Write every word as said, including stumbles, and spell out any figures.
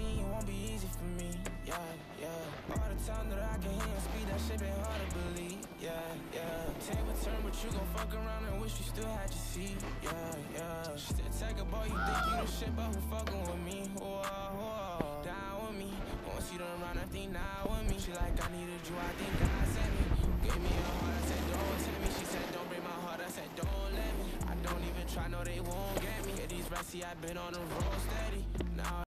seen, it won't be easy for me. Yeah, yeah. All the time that I can hear and speak, that shit been hard to believe. Yeah, yeah. Table turn, but you gon' fuck around and wish you still had your seat. Yeah, yeah. She said, take a boy, you think you the shit, but who fucking with me? Whoa, whoa. Down with me. Once you done run, I think now with me. She like, I needed you, I think God sent me. Gave me a heart, I said, don't tempt me. She said, don't break my heart, I said, don't let me. I don't even try, no, they won't get me. Yeah, these rats, see, I been on the road steady. Now